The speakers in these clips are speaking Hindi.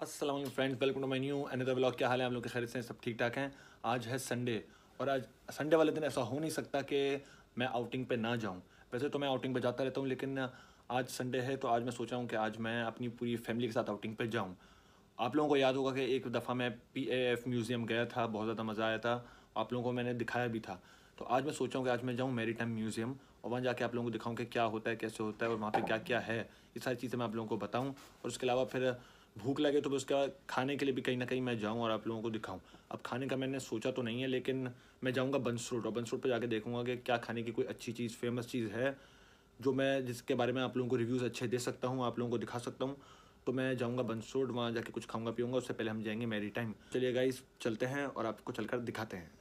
अस्सलाम वालेकुम friends, welcome to my new another vlog. क्या हाल है आप लोग के? खैरियत से सब ठीक ठाक हैं। आज है संडे और आज संडे वाले दिन ऐसा हो नहीं सकता कि मैं आउटिंग पे ना जाऊं। वैसे तो मैं आउटिंग पे जाता रहता हूं, लेकिन आज संडे है तो आज मैं सोचा हूं कि आज मैं अपनी पूरी फैमिली के साथ आउटिंग पे जाऊं। आप लोगों को याद होगा कि एक दफ़ा मैं PAF म्यूज़ियम गया था, बहुत ज़्यादा मज़ा आया था, आप लोगों को मैंने दिखाया भी था। तो आज मैं सोचा हूँ कि आज मैं जाऊँ मैरीटाइम म्यूज़ियम और वहाँ जाके आप लोगों को दिखाऊँ कि क्या होता है, कैसे होता है और वहाँ पे क्या क्या है। ये सारी चीज़ें मैं आप लोगों को बताऊँ और उसके अलावा फिर भूख लगे तो उसके बाद खाने के लिए भी कहीं ना कहीं मैं जाऊँ और आप लोगों को दिखाऊँ। अब खाने का मैंने सोचा तो नहीं है, लेकिन मैं जाऊँगा बंस रोड और बंस रोड पर जाके देखूँगा कि क्या खाने की कोई अच्छी चीज़, फेमस चीज़ है जो मैं जिसके बारे में आप लोगों को रिव्यूज़ अच्छे दे सकता हूँ, आप लोगों को दिखा सकता हूँ। तो मैं जाऊँगा बंस रोड, वहाँ जाके कुछ खाऊंगा पीऊँगा। उससे पहले हम जाएंगे मैरीटाइम। चलिए गाइस, चलते हैं और आपको चलकर दिखाते हैं।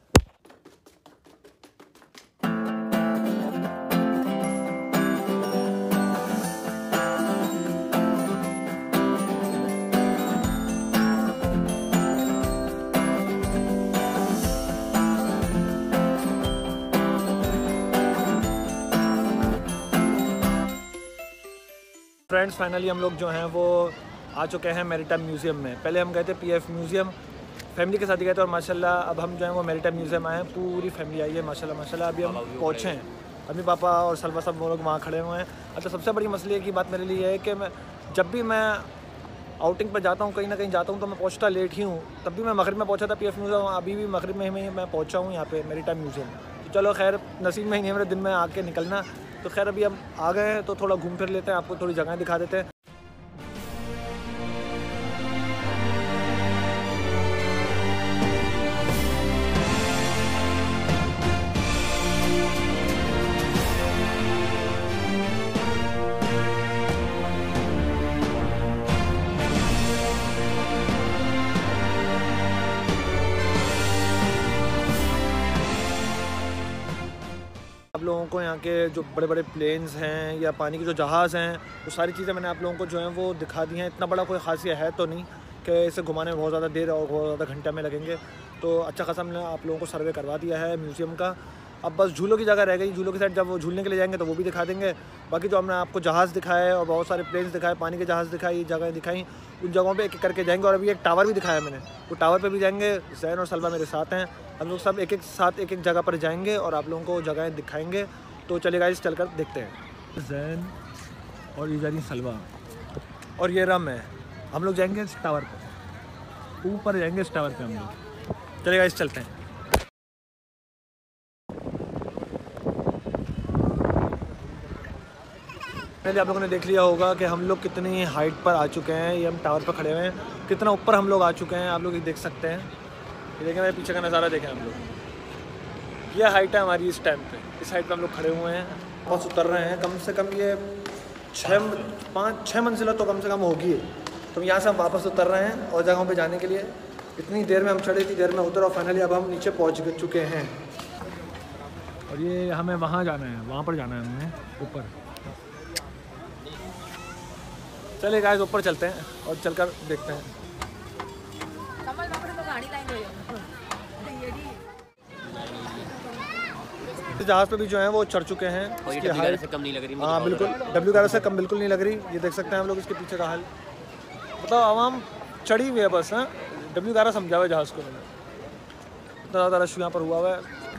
फ्रेंड्स, फाइनली हम लोग जो हैं वो आ चुके हैं मैरीटाइम म्यूज़ियम में। पहले हम गए थे PAF म्यूज़ियम, फैमिली के साथ ही गए थे और माशाल्लाह अब हम जो है वो मैरीटाइम म्यूज़ियम आए हैं। पूरी फैमिली आई है माशाल्लाह माशाल्लाह। अभी हम पहुँचे हैं, अभी पापा और सलवा सब वो लोग वहाँ खड़े हुए हैं। अच्छा, सबसे बड़ी मसले की बात मेरे लिए है कि मैं जब भी मैं आउटिंग पर जाता हूँ, कहीं ना कहीं जाता हूँ, तो मैं पहुँचता लेट ही हूँ। तब भी मैं मगरिब में पहुँचा था PAF म्यूज़ियम, अभी भी मगरिब में ही मैं पहुँचा हूँ यहाँ पे मैरीटाइम म्यूज़ियम। तो चलो खैर, नसीब में ही नहीं है मेरे दिन में आके निकलना। तो खैर अभी हम आ गए हैं तो थोड़ा घूम फिर लेते हैं, आपको थोड़ी जगह दिखा देते हैं। आप लोगों को यहाँ के जो बड़े बड़े प्लेन्स हैं या पानी के जो जहाज़ हैं, वो सारी चीज़ें मैंने आप लोगों को जो हैं वो दिखा दी हैं। इतना बड़ा कोई ख़ासियत है तो नहीं कि इसे घुमाने में बहुत ज़्यादा देर और बहुत ज़्यादा घंटे में लगेंगे। तो अच्छा खासा मैंने आप लोगों को सर्वे करवा दिया है म्यूज़ियम का। अब बस झूलों की जगह रह गई। झूलों की साइड जब वो झूलने के लिए जाएंगे तो वो भी दिखा देंगे। बाकी जो हमने आपको जहाज़ दिखाए और बहुत सारे प्लेन्स दिखाए, पानी के जहाज़ दिखाई, जगह दिखाई, उन जगहों पे एक एक करके जाएंगे। और अभी एक टावर भी दिखाया मैंने, वो टावर पे भी जाएंगे। जैन और सलवा मेरे साथ हैं, हम लोग सब एक एक साथ एक एक जगह पर जाएंगे और आप लोगों को जगहें दिखाएंगे। तो चलिए गाइस, चलकर देखते हैं। जैन और ये जा रही सलवा और ये रम है। हम लोग जाएंगे इस टावर पर, ऊपर जाएंगे इस टावर पे हम लोग। चलिए गाइस, चलते हैं। पहले आप लोगों ने देख लिया होगा कि हम लोग कितनी हाइट पर आ चुके हैं। ये हम टावर पर खड़े हुए हैं, कितना ऊपर हम लोग आ चुके हैं, आप लोग देख सकते हैं। ये देखें, मेरे पीछे का नज़ारा देखें हम लोग। ये हाइट है हमारी इस टाइम पे। इस हाइट पे हम लोग खड़े हुए हैं, बहुत उतर रहे हैं। कम से कम ये 6 मंजिला तो कम से कम होगी। तो यहाँ से हम वापस उतर रहे हैं और जगहों पे जाने के लिए। इतनी देर में हम चढ़े, इतनी देर में उतर और फाइनली अब हम नीचे पहुँच चुके हैं। और ये हमें वहाँ जाना है, वहाँ पर जाना है हमें ऊपर। चलिए गाइस, ऊपर चलते हैं और चलकर देखते हैं। जहाज़ पे भी जो है वो चढ़ चुके हैं। इसकी हाइट से कम नहीं लग रही। हाँ बिल्कुल, W11 से कम बिल्कुल नहीं लग रही। ये देख सकते हैं हम लोग इसके पीछे का हाल। मतलब आवाम चढ़ी हुई है बस। हाँ, W11 समझा हुआ जहाज़ को मैंने। इतना ज़्यादा रश यहाँ पर हुआ हुआ है।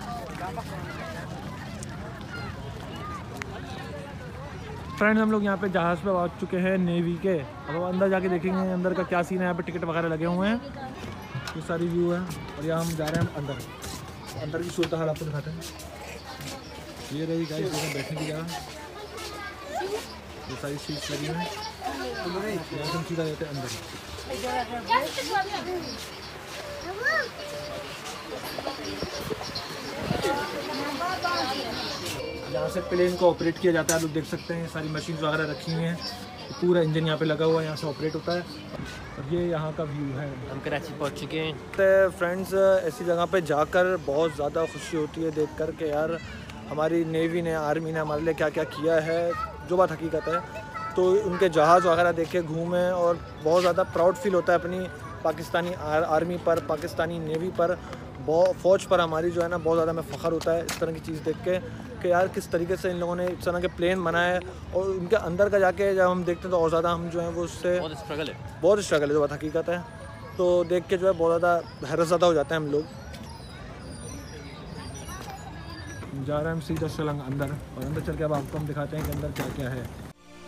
फ्रेंड्स, हम लोग यहाँ पे जहाज़ पे पहुँच चुके हैं नेवी के। अब हम अंदर जाके देखेंगे अंदर का क्या सीन है। यहाँ पे टिकट वगैरह लगे हुए हैं, ये सारी व्यू है। और यहाँ हम जा रहे हैं अंदर। अंदर की सूरत हाल आपको दिखाते हैं। ये रही गाइस बैठने की जगह, ये सारी सीट्स लगी हुई हैं। यहाँ से हम सीधा जाते हैं अंदर। यहाँ से प्लेन को ऑपरेट किया जाता है। आप लोग देख सकते हैं सारी मशीन वगैरह रखी हुई हैं, पूरा इंजन यहाँ पे लगा हुआ है, यहाँ से ऑपरेट होता है। और ये यहाँ का व्यू है। हम कराची पहुँच चुके हैं। फ्रेंड्स, ऐसी जगह पे जाकर बहुत ज़्यादा खुशी होती है देख कर के यार हमारी नेवी ने, आर्मी ने हमारे लिए क्या क्या किया है, जो बात हकीकत है। तो उनके जहाज़ वगैरह देखे, घूमे और बहुत ज़्यादा प्राउड फील होता है अपनी पाकिस्तानी आर्मी पर, पाकिस्तानी नेवी पर। फ़ौज पर हमारी जो है ना बहुत ज़्यादा हमें फ़ख्र होता है इस तरह की चीज़ देख के कि यार किस तरीके से इन लोगों ने इस तरह के प्लेन बनाए, और उनके अंदर का जाके जब हम देखते हैं तो और ज़्यादा हम जो है वो उससे बहुत स्ट्रगल है जो बात हकीकत है। तो देख के जो है बहुत ज़्यादा हैरत ज़्यादा हो जाते हैं हम लोग। जा रहे हैं हम सीधा सलंग अंदर, और अंदर चल के अब आपको हम दिखाते हैं कि अंदर क्या क्या है।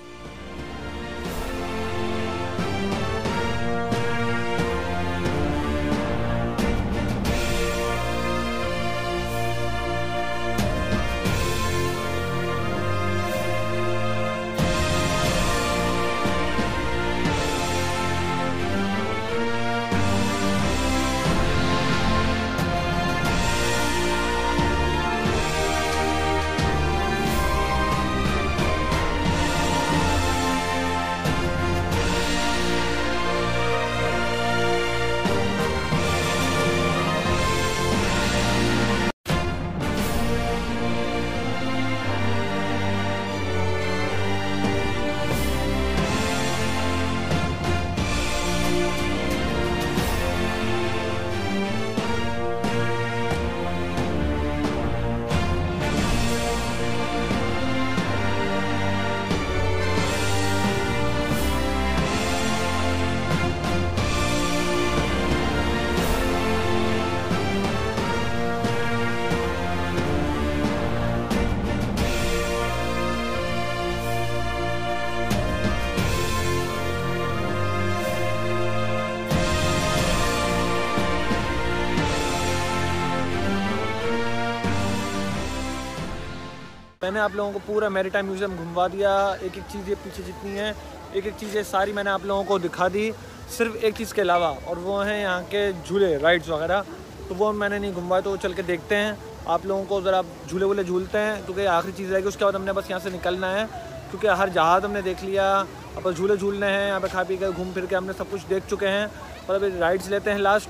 मैंने आप लोगों को पूरा मैरीटाइम म्यूज़ियम घुमवा दिया। एक एक चीज़ ये पीछे जितनी है, एक एक चीज़ें सारी मैंने आप लोगों को दिखा दी, सिर्फ एक चीज़ के अलावा, और वो हैं यहाँ के झूले, राइड्स वगैरह। तो वो मैंने नहीं घुमवाया, तो चल के देखते हैं। आप लोगों को ज़रा झूले वूले झूलते हैं, क्योंकि आखिरी चीज़ रहेगी, उसके बाद हमने बस यहाँ से निकलना है, क्योंकि हर जहाज़ हमने देख लिया। अब झूले झूलने हैं, यहाँ पर खा पी कर घूम फिर के हमने सब कुछ देख चुके हैं, और अभी राइड्स लेते हैं लास्ट।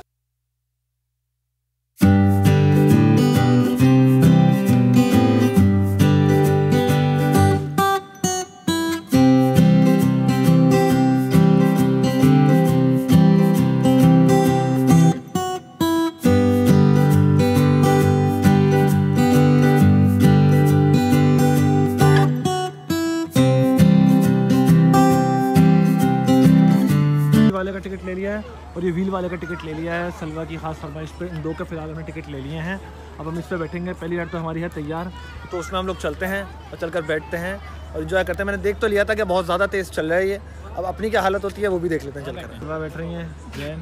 वाले का टिकट ले लिया है और ये व्हील वाले का टिकट ले लिया है। सलवा की खास फरमाइश पे इन दो के फिलहाल हमने टिकट ले लिए हैं। अब हम इस पे बैठेंगे। पहली राइड तो हमारी है तैयार, तो उसमें हम लोग चलते हैं और चलकर बैठते हैं और इन्जॉय करते हैं। मैंने देख तो लिया था कि बहुत ज़्यादा तेज़ चल रहा है ये, अब अपनी क्या हालत होती है वो भी देख लेते हैं चलकर। सलवा बैठ रही हैं जैन।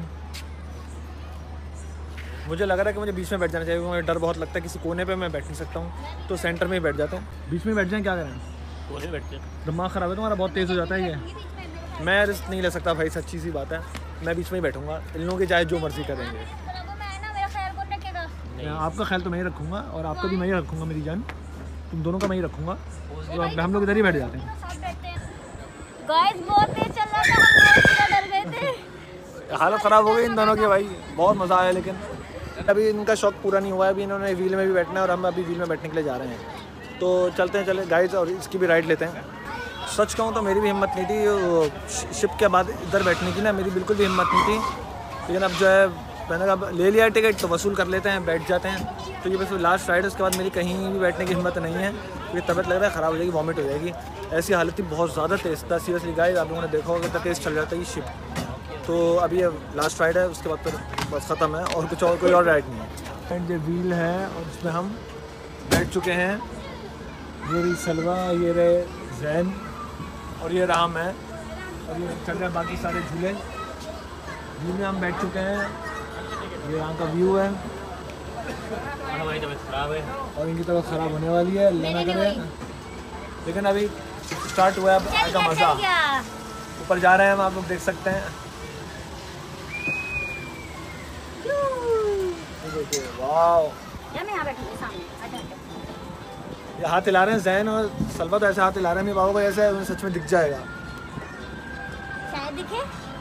मुझे लग रहा है कि मुझे बीच में बैठ जाना चाहिए, मुझे डर बहुत लगता है, किसी कोने पर मैं बैठ नहीं सकता हूँ, तो सेंटर में ही बैठ जाता हूँ। बीच में बैठ जाएँ, क्या करें, बैठते दिमाग ख़राब है तुम्हारा, बहुत तेज़ हो जाता है ये। मैं रिस्क नहीं ले सकता भाई, सच्ची सी बात है, मैं बीच में ही बैठूंगा। इन लोगों की चाहे जो मर्जी करेंगे। आपका ख्याल तो मैं ही रखूँगा और आपका भी मैं ही रखूँगा मेरी जान, तुम दोनों का मैं ही रखूँगा। तो हम लोग इधर ही बैठ जाते हैं। बहुत तेज चल रहा था, हम डर गए थे। हालत ख़राब हो गई इन दोनों की भाई, बहुत मज़ा आया, लेकिन अभी इनका शौक पूरा नहीं हुआ है। अभी इन्होंने व्हील में भी बैठना है और हम अभी व्हील में बैठने के लिए जा रहे हैं। तो चलते हैं, चले गाइस, और इसकी भी राइड लेते हैं। सच कहूँ तो मेरी भी हिम्मत नहीं थी शिप के बाद इधर बैठने की ना, मेरी बिल्कुल भी हिम्मत नहीं थी, लेकिन अब जो है मैंने कहा ले लिया टिकट तो वसूल कर लेते हैं, बैठ जाते हैं। तो ये बस लास्ट राइड है, उसके बाद मेरी कहीं भी बैठने की हिम्मत नहीं है, क्योंकि तबीयत लग रहा है ख़राब हो जाएगी, वॉमिट हो जाएगी। ऐसी हालत थी, बहुत ज़्यादा तेज़ था सीरियसली गाइस। आप लोगों ने देखा होगा कितना तेज़ चल जाता है ये शिप। तो अभी ये लास्ट राइड है, उसके बाद फिर बस ख़त्म है, और कुछ और कोई और राइड नहीं है। एंड ये व्हील है और इसमें हम बैठ चुके हैं। ये रही सलवा, ये रहे जैन और ये रहा मैं, और ये चल रहे हैं बाकी सारे झूले। व्हील में हम बैठ चुके हैं, ये यहाँ का व्यू है। हमारी तबीयत ख़राब है और इनकी तबीयत ख़राब होने वाली है, अल्लाह ना करे, लेकिन अभी स्टार्ट हुआ है, अब आएगा मज़ा। ऊपर जा रहे हैं हम, आप लोग देख सकते हैं। वाह, ये हाथ हिला रहे हैं जैन और सलवा, तो ऐसे हाथ हिला रहे हैं, मेरे बाबू को ऐसे उन्हें सच में दिख जाएगा, शायद दिखे।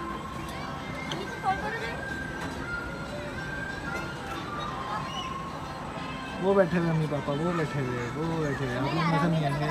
वो बैठे हुए मम्मी पापा, वो बैठे हुए, वो बैठे हुए, आप लोग नजर नहीं आएंगे।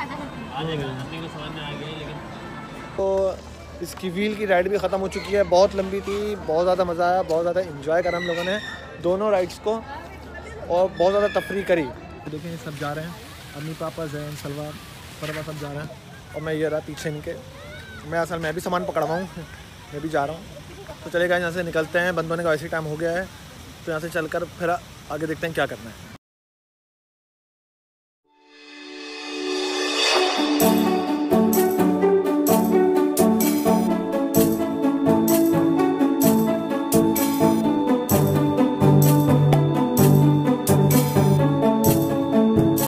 तो इसकी व्हील की राइड भी ख़त्म हो चुकी है, बहुत लंबी थी, बहुत ज़्यादा मज़ा आया, बहुत ज़्यादा इंजॉय करा हम लोगों ने। दोनों राइड्स को और बहुत ज़्यादा तफरी करी। देखें सब जा रहे हैं, अम्मी पापा जैन सलवा परवा सब जा रहे हैं और मैं ये रहा पीछे इनके। मैं असल मैं भी सामान पकड़वा हूँ, मैं भी जा रहा हूँ। तो चलेगा यहाँ से निकलते हैं, बंदों ने का वैसे टाइम हो गया है तो यहाँ से चलकर फिर आगे देखते हैं क्या करना है।